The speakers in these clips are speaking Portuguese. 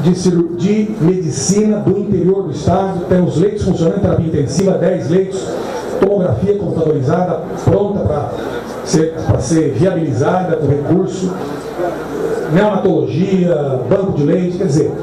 de medicina do interior do estado, temos leitos funcionando, terapia intensiva, 10 leitos, tomografia computadorizada, pronta para ser viabilizada com recurso, neonatologia, banco de leite, quer dizer,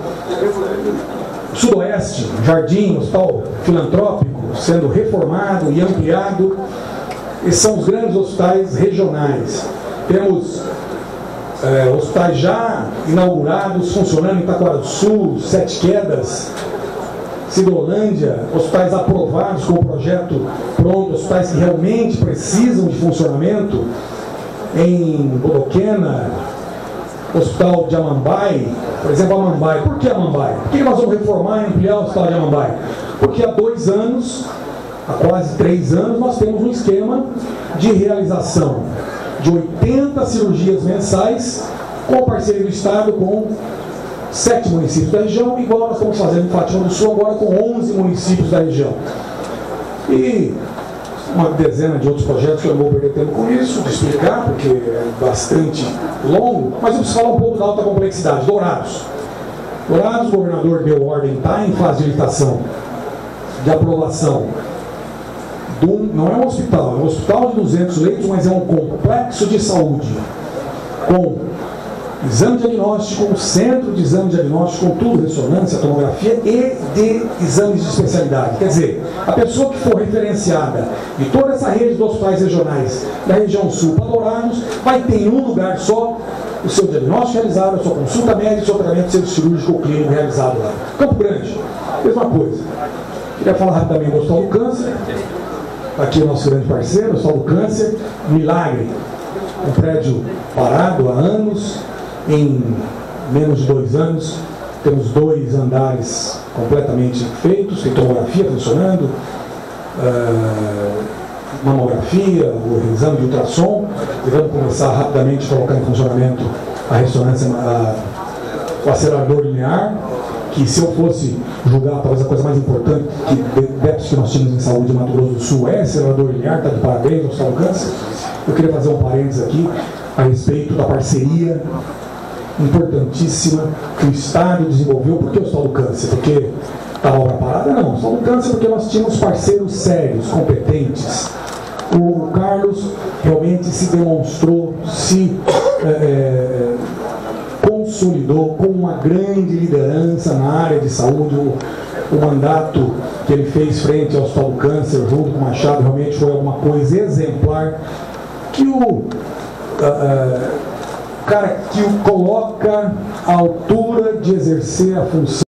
Sudoeste, Jardim, hospital filantrópico, sendo reformado e ampliado. Esses são os grandes hospitais regionais. Temos hospitais já inaugurados, funcionando em Taquara do Sul, Sete Quedas, Cidrolândia, hospitais aprovados com o projeto pronto, hospitais que realmente precisam de funcionamento, em Bodoquena, Hospital de Amambai, por exemplo, Amambai. Por que Amambai? Por que nós vamos reformar e ampliar o Hospital de Amambai? Porque há 2 anos, há quase 3 anos, nós temos um esquema de realização de 80 cirurgias mensais com a parceria do Estado com 7 municípios da região, igual nós estamos fazendo em Fátima do Sul agora com 11 municípios da região. E uma dezena de outros projetos que eu não vou perder tempo com isso, de explicar, porque é bastante longo, mas eu preciso falar um pouco da alta complexidade. Dourados. Dourados, o governador deu ordem, está em fase de licitação, de aprovação. Não é um hospital de 200 leitos, mas é um complexo de saúde, com exame diagnóstico, centro de exame diagnóstico, com tudo, ressonância, tomografia e de exames de especialidade. Quer dizer, a pessoa que for referenciada de toda essa rede de hospitais regionais da região sul para Dourados, vai ter em um lugar só o seu diagnóstico realizado, a sua consulta médica, o seu tratamento cirúrgico ou clínico realizado lá. Campo Grande, mesma coisa. Queria falar rapidamente do Hospital do Câncer. Aqui é o nosso grande parceiro, o Hospital do Câncer, Milagre, um prédio parado há anos. Em menos de 2 anos, temos 2 andares completamente feitos, tem tomografia funcionando, mamografia, o exame de ultrassom, e vamos começar rapidamente a colocar em funcionamento a ressonância, o acelerador linear, que se eu fosse julgar talvez a coisa mais importante que déficit que nós tínhamos em saúde em Mato Grosso do Sul é acelerador linear, está de parabéns, Hospital do Câncer. Eu queria fazer um parênteses aqui a respeito da parceria importantíssima que o Estado desenvolveu. Por que o Hospital do Câncer? Porque estava obra parada? Não, o Hospital do Câncer porque nós tínhamos parceiros sérios, competentes. O Carlos realmente se demonstrou, se consolidou com uma grande liderança na área de saúde. O mandato que ele fez frente ao Hospital do Câncer, junto com o Machado, realmente foi alguma coisa exemplar, que o cara que o coloca à altura de exercer a função